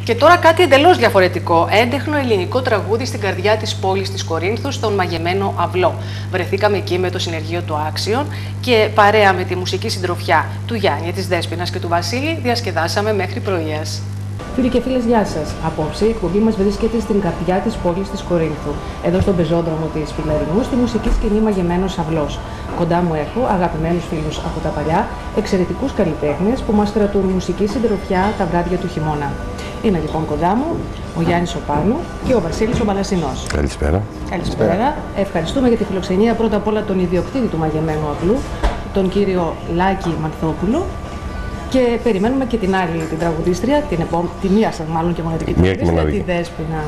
Και τώρα κάτι εντελώς διαφορετικό. Έντεχνο ελληνικό τραγούδι στην καρδιά της πόλης της Κορίνθου, στον μαγεμένο αυλό. Βρεθήκαμε εκεί με το συνεργείο του Άξιον και παρέα με τη μουσική συντροφιά του Γιάννη, της Δέσποινας και του Βασίλη διασκεδάσαμε μέχρι πρωίας. Φίλοι και φίλες, γεια σας. Απόψε η εκπομπή μας βρίσκεται στην καρδιά της πόλης της Κορίνθου, εδώ στον πεζόδρομο της Πιλαρινού, στη μουσική σκηνή Μαγεμένος Αυλός. Κοντά μου έχω αγαπημένους φίλους από τα παλιά, εξαιρετικούς καλλιτέχνες που μας κρατούν μουσική συντροφιά τα βράδια του χειμώνα. Είναι λοιπόν κοντά μου ο Γιάννης ο Πάνου και ο Βασίλης ο Μπαλασσινός. Καλησπέρα. Καλησπέρα. Ευχαριστούμε για τη φιλοξενία πρώτα απ' όλα τον ιδιοκτήτη του Μαγεμένου Αυλού, τον κύριο Λάκη Μανθόπουλο. Και περιμένουμε και την άλλη, την τραγουδίστρια, τη μία σας μάλλον και μοναδική τραγουδίστρια, τη Δέσποινα.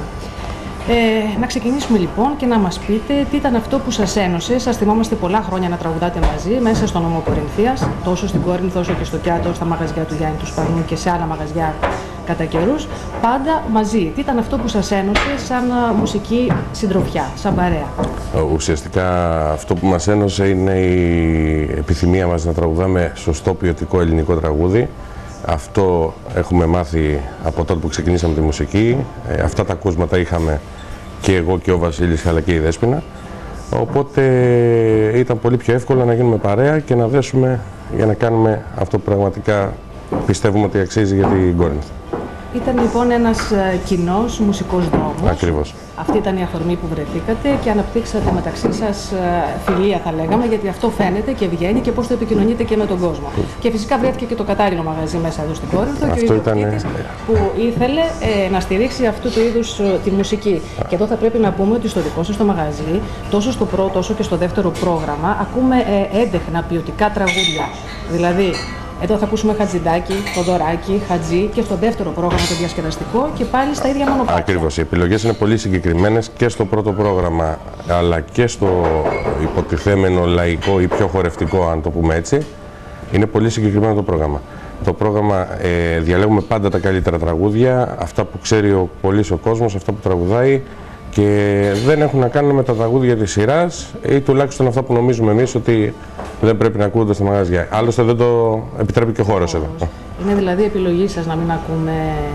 Να ξεκινήσουμε λοιπόν και να μας πείτε τι ήταν αυτό που σας ένωσε. Σας θυμόμαστε πολλά χρόνια να τραγουδάτε μαζί μέσα στον νομό Κορινθίας, τόσο στην Κόρινθο όσο και στο Κιάτο, στα μαγαζιά του Γιάννη του Σπανού και σε άλλα μαγαζιά κατά καιρούς. Πάντα μαζί. Τι ήταν αυτό που σας ένωσε σαν μουσική συντροφιά, σαν παρέα? Ουσιαστικά αυτό που μας ένωσε είναι η επιθυμία μας να τραγουδάμε σωστό ποιοτικό ελληνικό τραγούδι. Αυτό έχουμε μάθει από τότε που ξεκινήσαμε τη μουσική. Αυτά τα ακούσματα είχαμε και εγώ και ο Βασίλης αλλά και η Δέσποινα. Οπότε ήταν πολύ πιο εύκολο να γίνουμε παρέα και να δέσουμε για να κάνουμε αυτό που πραγματικά πιστεύουμε ότι αξίζει για την Κόρινθο. Ήταν λοιπόν ένας κοινός μουσικός δρόμος. Ακριβώς. Αυτή ήταν η αφορμή που βρεθήκατε και αναπτύξατε μεταξύ σας φιλία, θα λέγαμε, γιατί αυτό φαίνεται και βγαίνει και πώς το επικοινωνείτε και με τον κόσμο. Και φυσικά βρέθηκε και το κατάλληλο μαγαζί μέσα εδώ στην Κόρινθο και ο ιδιοκτήτης που ήθελε να στηρίξει αυτού του είδους τη μουσική. Και εδώ θα πρέπει να πούμε ότι στο δικό σας το μαγαζί, τόσο στο πρώτο όσο και στο δεύτερο πρόγραμμα, ακούμε έντεχνα ποιοτικά τραγούδια. Δηλαδή, εδώ θα ακούσουμε Χατζηδάκη, Θοδωράκη, Χατζή και στο δεύτερο πρόγραμμα το διασκεδαστικό και πάλι στα ίδια μονοπάτια. Ακριβώς. Οι επιλογές είναι πολύ συγκεκριμένες και στο πρώτο πρόγραμμα αλλά και στο υποτιθέμενο λαϊκό ή πιο χορευτικό, αν το πούμε έτσι. Είναι πολύ συγκεκριμένο το πρόγραμμα. Το πρόγραμμα διαλέγουμε πάντα τα καλύτερα τραγούδια, αυτά που ξέρει ο πολύς ο κόσμος, αυτά που τραγουδάει και δεν έχουν να κάνουν με τα τραγούδια της σειράς ή τουλάχιστον αυτά που νομίζουμε εμείς ότι δεν πρέπει να ακούγονται στα μαγαζιά. Άλλωστε δεν το επιτρέπει και ο χώρος εδώ. Είναι δηλαδή επιλογή σας να μην ακούμε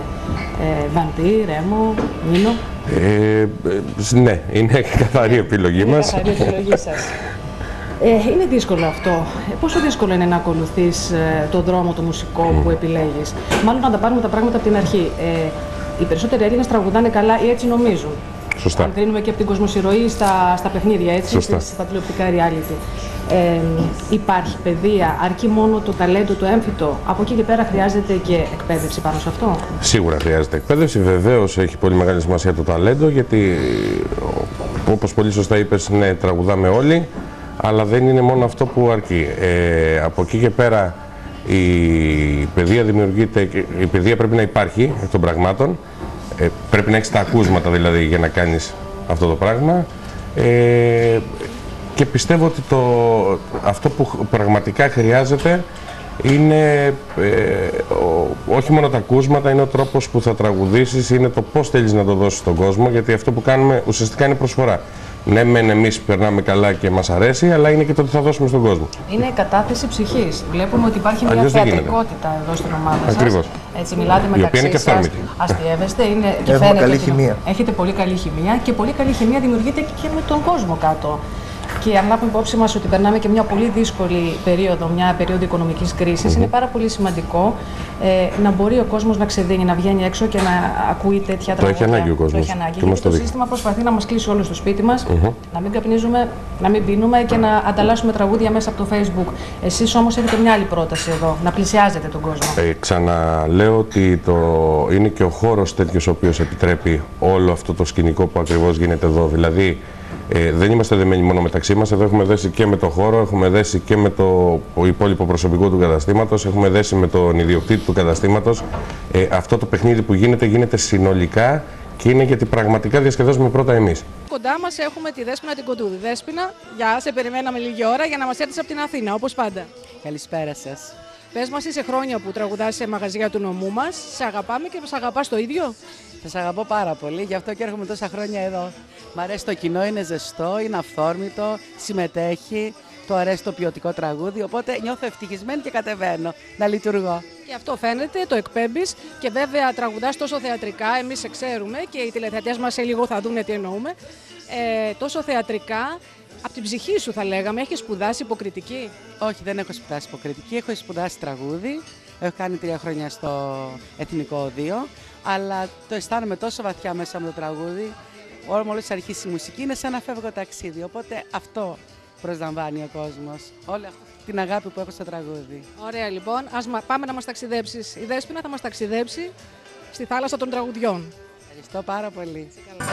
Βαντή, Ρέμο, Μίνο? Ναι, είναι καθαρή επιλογή μας. Καθαρή επιλογή σας. Είναι δύσκολο αυτό. Πόσο δύσκολο είναι να ακολουθείς τον δρόμο, το μουσικό που επιλέγεις? Μάλλον να τα πάρουμε τα πράγματα από την αρχή. Οι περισσότεροι Έλληνες τραγουδάνε καλά ή έτσι νομίζουν. Σωστά. Αν κρίνουμε και από την κοσμοσυρωή στα παιχνίδια, έτσι, στα τηλεοπτικά reality. Υπάρχει παιδεία, αρκεί μόνο το ταλέντο, το έμφυτο? Από εκεί και πέρα χρειάζεται και εκπαίδευση πάνω σε αυτό? Σίγουρα χρειάζεται εκπαίδευση. Βεβαίως έχει πολύ μεγάλη σημασία το ταλέντο, γιατί όπως πολύ σωστά είπες, ναι, τραγουδάμε όλοι, αλλά δεν είναι μόνο αυτό που αρκεί. Από εκεί και πέρα η παιδεία δημιουργείται, η παιδεία πρέπει να υπάρχει εκ των πραγμάτων. Πρέπει να έχεις τα ακούσματα δηλαδή για να κάνεις αυτό το πράγμα και πιστεύω ότι αυτό που πραγματικά χρειάζεται είναι όχι μόνο τα ακούσματα, είναι ο τρόπος που θα τραγουδήσεις, είναι το πώς θέλεις να το δώσεις στον κόσμο, γιατί αυτό που κάνουμε ουσιαστικά είναι προσφορά. Ναι, μεν εμείς περνάμε καλά και μας αρέσει, αλλά είναι και το τι θα δώσουμε στον κόσμο. Είναι κατάθεση ψυχής. Βλέπουμε ότι υπάρχει μια θεατρικότητα εδώ στην ομάδα σας. Ακριβώς. Έτσι, μιλάτε μεταξύ σας, αστειεύεστε, και έχουμε καλή χημεία. Έχετε πολύ καλή χημεία και πολύ καλή χημεία δημιουργείται και με τον κόσμο κάτω. Και αν λάβουμε υπόψη μας ότι περνάμε και μια πολύ δύσκολη περίοδο, μια περίοδο οικονομικής κρίσης, είναι πάρα πολύ σημαντικό να μπορεί ο κόσμος να ξεδίνει, να βγαίνει έξω και να ακούει τέτοια τραγούδια. Το έχει ανάγκη ο κόσμος. Γιατί το σύστημα προσπαθεί να μας κλείσει όλους στο σπίτι μας, να μην καπνίζουμε, να μην πίνουμε και να ανταλλάσσουμε τραγούδια μέσα από το Facebook. Εσείς όμως έχετε μια άλλη πρόταση εδώ, να πλησιάζετε τον κόσμο. Ξαναλέω ότι είναι και ο χώρος τέτοιος ο οποίος επιτρέπει όλο αυτό το σκηνικό που ακριβώς γίνεται εδώ. Δηλαδή, δεν είμαστε δεμένοι μόνο μεταξύ μας, εδώ έχουμε δέσει και με το χώρο, έχουμε δέσει και με το υπόλοιπο προσωπικό του καταστήματος, έχουμε δέσει με τον ιδιοκτήτη του καταστήματος. Αυτό το παιχνίδι που γίνεται συνολικά και είναι γιατί πραγματικά διασκεδάζουμε πρώτα εμείς. Κοντά μας έχουμε τη Δέσποινα την Κοντούδη. Δέσποινα, γεια, σε περιμέναμε λίγη ώρα για να μας έρθεις από την Αθήνα, όπως πάντα. Καλησπέρα σας. Πες μας, είσαι χρόνια που τραγουδάς σε μαγαζιά του νομού μας, σε αγαπάμε και μας αγαπάς το ίδιο? Σας αγαπώ πάρα πολύ, γι' αυτό και έρχομαι τόσα χρόνια εδώ. Μ' αρέσει το κοινό, είναι ζεστό, είναι αυθόρμητο, συμμετέχει, του αρέσει το ποιοτικό τραγούδι, οπότε νιώθω ευτυχισμένη και κατεβαίνω να λειτουργώ. Και Και αυτό φαίνεται, το εκπέμπεις και βέβαια τραγουδάς τόσο θεατρικά, εμείς σε ξέρουμε και οι τηλεθεατές μας σε λίγο θα δουν τι εννοούμε. Τόσο θεατρικά, από την ψυχή σου θα λέγαμε, έχεις σπουδάσει υποκριτική? Όχι, δεν έχω σπουδάσει υποκριτική, έχω σπουδάσει τραγούδι. Έχω κάνει 3 χρόνια στο Εθνικό Οδείο, αλλά το αισθάνομαι τόσο βαθιά μέσα από το τραγούδι. Μόλις αρχίσει η μουσική είναι σαν να φεύγω ταξίδι, οπότε αυτό προσλαμβάνει ο κόσμος. Όλη αυτή την αγάπη που έχω στο τραγούδι. Ωραία λοιπόν, πάμε να μας ταξιδέψεις. Η Δέσποινα θα μας ταξιδέψει στη θάλασσα των τραγουδιών. Ευχαριστώ πάρα πολύ.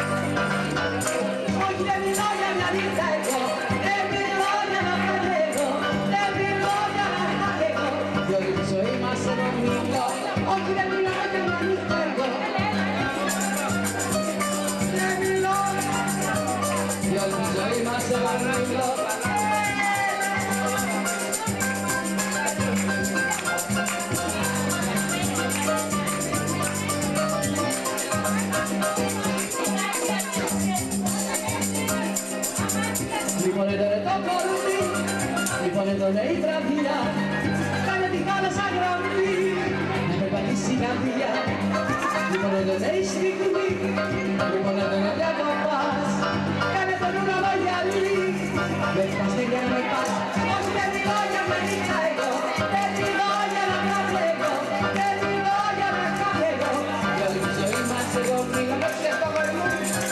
Λοιπόν εδώ το κορμί, λοιπόν εδώ η τραβιά, κάνε τη θάλασσα γραμμή, να περπατήσει η καρδιά. Λοιπόν εδώ η στιγμή, λοιπόν εδώ το πας, κάνε τον ουρανό γυαλί, με πας και για με πας. Όχι δεν μιλώ για να νύχτα εγώ, δεν μιλώ για να κάνω εγώ, δεν μιλώ για να κάνω εγώ. Για όλη τη ζωή μας εγώ μιλώ με ψεύτο κορμού.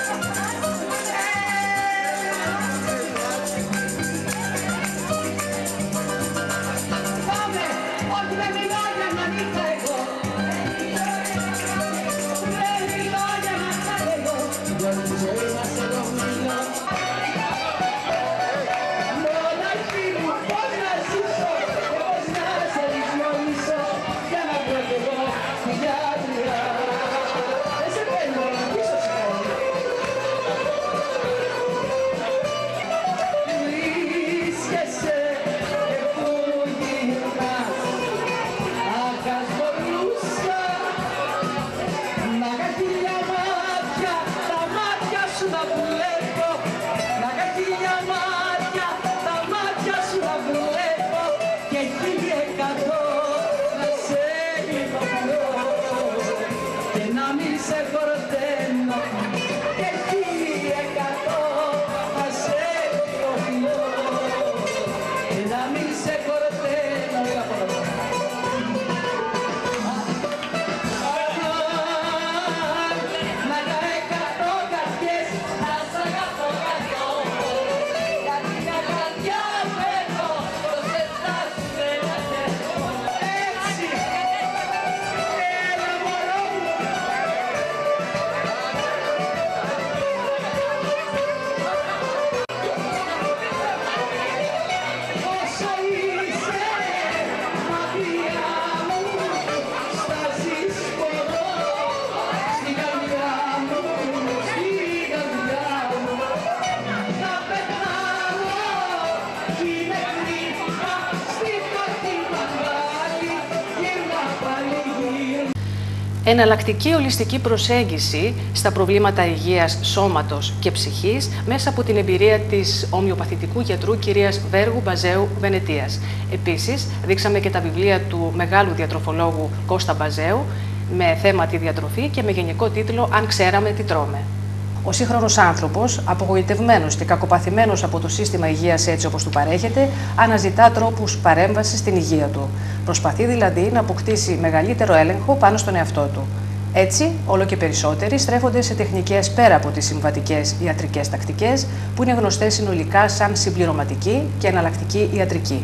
Εναλλακτική ολιστική προσέγγιση στα προβλήματα υγείας σώματος και ψυχής μέσα από την εμπειρία της ομοιοπαθητικού γιατρού κυρίας Βέργου Μπαζέου Βενετίας. Επίσης, δείξαμε και τα βιβλία του μεγάλου διατροφολόγου Κώστα Μπαζέου με θέμα τη διατροφή και με γενικό τίτλο «Αν ξέραμε τι τρώμε». Ο σύγχρονος άνθρωπος, απογοητευμένος και κακοπαθημένος από το σύστημα υγείας έτσι όπως του παρέχεται, αναζητά τρόπους παρέμβασης στην υγεία του. Προσπαθεί δηλαδή να αποκτήσει μεγαλύτερο έλεγχο πάνω στον εαυτό του. Έτσι, όλο και περισσότεροι στρέφονται σε τεχνικές πέρα από τις συμβατικές ιατρικές τακτικές, που είναι γνωστές συνολικά σαν συμπληρωματική και εναλλακτική ιατρική.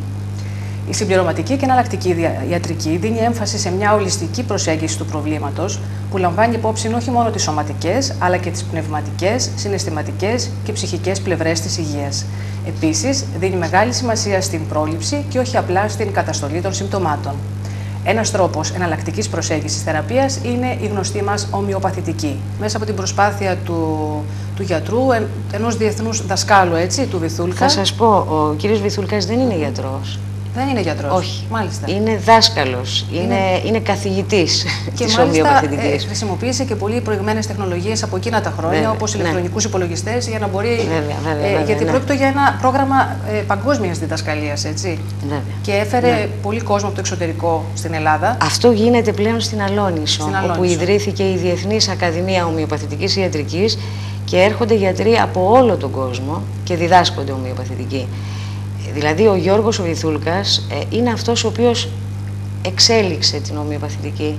Η συμπληρωματική και εναλλακτική ιατρική δίνει έμφαση σε μια ολιστική προσέγγιση του προβλήματος που λαμβάνει υπόψη όχι μόνο τις σωματικές, αλλά και τις πνευματικές, συναισθηματικές και ψυχικές πλευρές της υγείας. Επίσης, δίνει μεγάλη σημασία στην πρόληψη και όχι απλά στην καταστολή των συμπτωμάτων. Ένας τρόπος εναλλακτικής προσέγγισης θεραπείας είναι η γνωστή μας ομοιοπαθητική. Μέσα από την προσπάθεια του γιατρού, ενός διεθνούς δασκάλου, έτσι, του Βυθούλκα. Θα σας πω, ο κύριος Βυθούλκας δεν είναι γιατρός. Δεν είναι γιατρός. Όχι. Μάλιστα. Είναι δάσκαλος, είναι καθηγητής της ομοιοπαθητικής. Και χρησιμοποίησε και πολύ προηγμένες τεχνολογίες από εκείνα τα χρόνια, όπως ηλεκτρονικούς υπολογιστές, για να μπορεί. Γιατί πρόκειται για ένα πρόγραμμα παγκόσμιας διδασκαλίας, έτσι. Βέβαια. Και έφερε πολύ κόσμο από το εξωτερικό στην Ελλάδα. Αυτό γίνεται πλέον στην Αλόνισο, όπου ιδρύθηκε η Διεθνής Ακαδημία Ομοιοπαθητικής Ιατρικής και έρχονται γιατροί από όλο τον κόσμο και διδάσκονται ομοιοπαθητική. Δηλαδή ο Γιώργος ο Βυθούλκας είναι αυτός ο οποίος εξέλιξε την ομοιοπαθητική,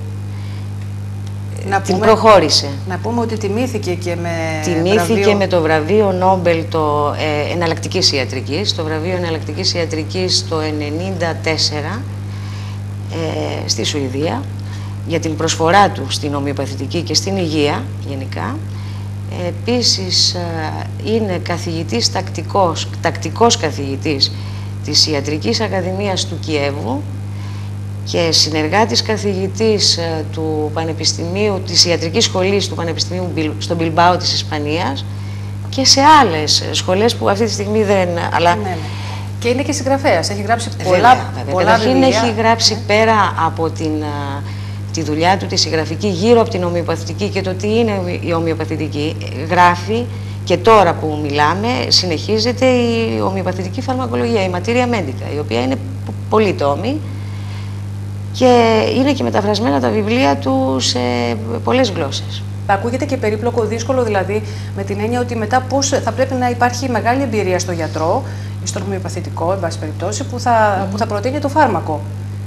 την προχώρησε. Να πούμε ότι τιμήθηκε και με το βραβείο Νόμπελ εναλλακτικής ιατρικής, το βραβείο εναλλακτικής ιατρικής το 1994 στη Σουηδία, για την προσφορά του στην ομοιοπαθητική και στην υγεία γενικά. Επίσης είναι καθηγητής τακτικός καθηγητής της Ιατρικής Ακαδημίας του Κιέβου και συνεργάτης καθηγητής του Πανεπιστημίου, της Ιατρικής Σχολής του Πανεπιστημίου στο Μπιλμπάο της Ισπανίας και σε άλλες σχολές που αυτή τη στιγμή δεν... Αλλά... Και είναι και συγγραφέας, έχει γράψει πολλά βιβλία. Έχει γράψει πέρα από τη δουλειά του, τη συγγραφική, γύρω από την ομοιοπαθητική και το τι είναι η ομοιοπαθητική. Γράφει και τώρα που μιλάμε, συνεχίζεται η ομοιοπαθητική φαρμακολογία, η Materia Medica, η οποία είναι πολύ τόμη και είναι και μεταφρασμένα τα βιβλία του σε πολλές γλώσσες. Ακούγεται και περίπλοκο, δύσκολο δηλαδή, με την έννοια ότι μετά πώς θα πρέπει να υπάρχει μεγάλη εμπειρία στο γιατρό ή στο ομοιοπαθητικό, εν πάση περιπτώσει, που θα προτείνει το φάρμακο.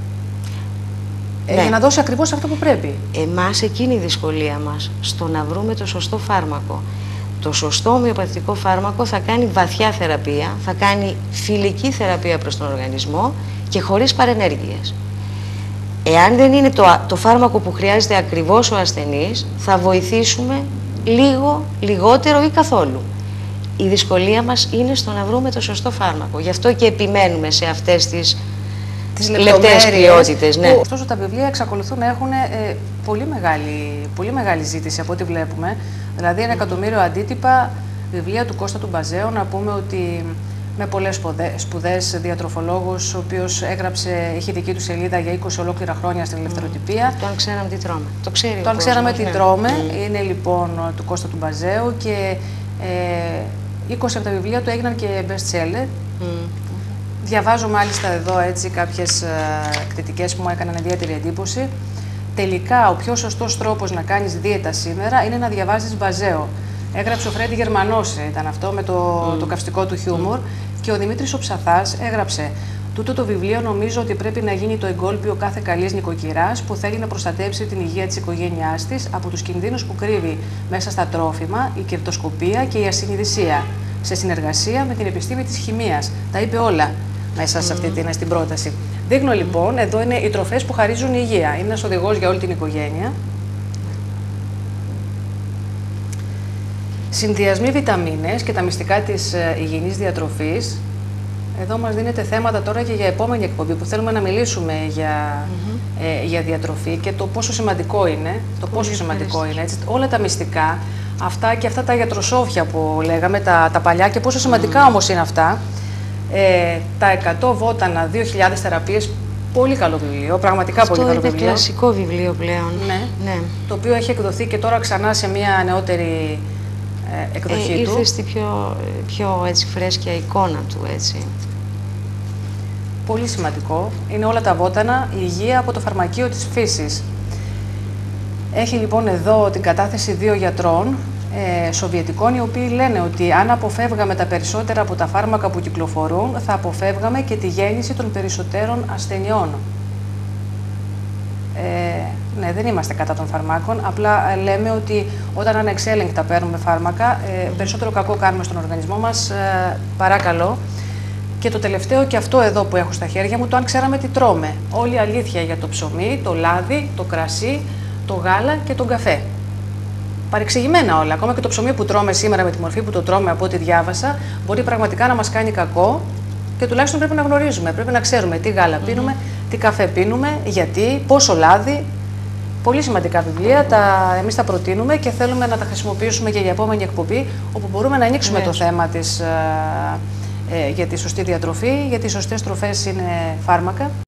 Για να δώσει ακριβώς αυτό που πρέπει. Εμάς εκείνη η δυσκολία μας, στο να βρούμε το σωστό φάρμακο. Το σωστό ομοιοπαθητικό φάρμακο θα κάνει βαθιά θεραπεία, θα κάνει φιλική θεραπεία προς τον οργανισμό και χωρίς παρενέργειες. Εάν δεν είναι το φάρμακο που χρειάζεται ακριβώς ο ασθενής, θα βοηθήσουμε λίγο, λιγότερο ή καθόλου. Η δυσκολία μας είναι στο να βρούμε το σωστό φάρμακο. Γι' αυτό και επιμένουμε σε αυτές τις λεπτές ποιότητες. Ναι. Ωστόσο τα βιβλία εξακολουθούν να έχουν πολύ μεγάλη ζήτηση από ό,τι βλέπουμε. Δηλαδή 1 εκατομμύριο αντίτυπα βιβλία του Κώστα του Μπαζέου. Να πούμε ότι με πολλές σπουδές διατροφολόγος, ο οποίος έχει δική του σελίδα για 20 ολόκληρα χρόνια στην ελευθεροτυπία. Το αν ξέραμε τι τρώμε. Το ξέρει. Το αν ξέραμε τι τρώμε. Είναι λοιπόν του Κώστα του Μπαζέου και 20 από τα βιβλία του έγιναν και best seller. Διαβάζω μάλιστα εδώ έτσι κάποιες κριτικές που μου έκαναν ιδιαίτερη εντύπωση. Τελικά, ο πιο σωστός τρόπος να κάνεις δίαιτα σήμερα είναι να διαβάζεις Μπαζέο. Έγραψε ο Φρέντι Γερμανός, ήταν αυτό, με το καυστικό του χιούμορ. Και ο Δημήτρης ο Ψαθάς έγραψε: τούτο το βιβλίο νομίζω ότι πρέπει να γίνει το εγκόλπιο κάθε καλής νοικοκυράς που θέλει να προστατέψει την υγεία της οικογένειάς της από τους κινδύνους που κρύβει μέσα στα τρόφιμα, η κερδοσκοπία και η ασυνειδησία, σε συνεργασία με την επιστήμη της χημείας. Τα είπε όλα μέσα σε αυτή την πρόταση. Δείχνω λοιπόν, εδώ είναι οι τροφές που χαρίζουν υγεία. Είναι ένας οδηγός για όλη την οικογένεια. Συνδυασμοί βιταμίνες και τα μυστικά της υγιεινής διατροφής. Εδώ μας δίνεται θέματα τώρα και για επόμενη εκπομπή που θέλουμε να μιλήσουμε για διατροφή και το πόσο σημαντικό είναι. Έτσι, όλα τα μυστικά, αυτά και αυτά τα γιατροσόφια που λέγαμε, τα παλιά και πόσο σημαντικά όμως είναι αυτά. Τα 100 βότανα, 2.000 θεραπείες, πολύ καλό βιβλίο, πραγματικά πολύ καλό βιβλίο. Είναι κλασικό βιβλίο πλέον. Ναι. Το οποίο έχει εκδοθεί και τώρα ξανά σε μια νεότερη εκδοχή του. Ήρθε στη πιο έτσι, φρέσκια εικόνα του, έτσι. Πολύ σημαντικό. Είναι όλα τα βότανα, η υγεία από το φαρμακείο της φύσης. Έχει λοιπόν εδώ την κατάθεση 2 γιατρών Σοβιετικών, οι οποίοι λένε ότι αν αποφεύγαμε τα περισσότερα από τα φάρμακα που κυκλοφορούν, θα αποφεύγαμε και τη γέννηση των περισσότερων ασθενειών. Ναι, δεν είμαστε κατά των φαρμάκων, απλά λέμε ότι όταν ανεξέλεγκτα παίρνουμε φάρμακα, περισσότερο κακό κάνουμε στον οργανισμό μας, παρά. Και το τελευταίο και αυτό εδώ που έχω στα χέρια μου, το αν ξέραμε τι τρώμε. Όλη η αλήθεια για το ψωμί, το λάδι, το κρασί, το γάλα και τον καφέ. Παρεξηγημένα όλα. Ακόμα και το ψωμί που τρώμε σήμερα με τη μορφή που το τρώμε από ό,τι διάβασα, μπορεί πραγματικά να μας κάνει κακό και τουλάχιστον πρέπει να γνωρίζουμε. Πρέπει να ξέρουμε τι γάλα πίνουμε, τι καφέ πίνουμε, γιατί, πόσο λάδι. Πολύ σημαντικά βιβλία, εμείς τα προτείνουμε και θέλουμε να τα χρησιμοποιήσουμε και για επόμενη εκπομπή, όπου μπορούμε να ανοίξουμε το θέμα της για τη σωστή διατροφή, γιατί οι σωστές τροφές είναι φάρμακα.